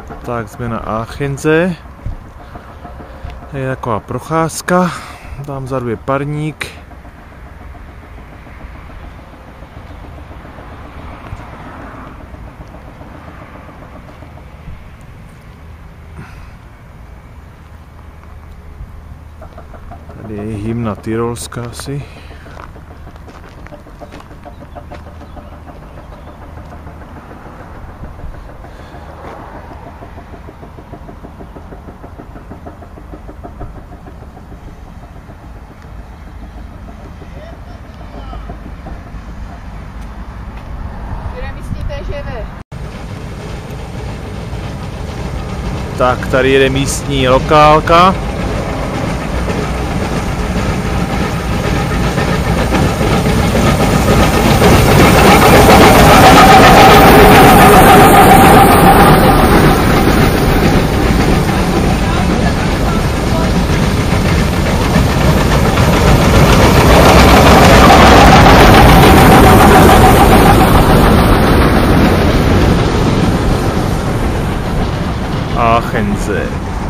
Tak jsme na Aachense. Je taková procházka. Tam vzadu je parník. Tady je hymna tyrolská asi. Tak tady jede místní lokálka. Aachense.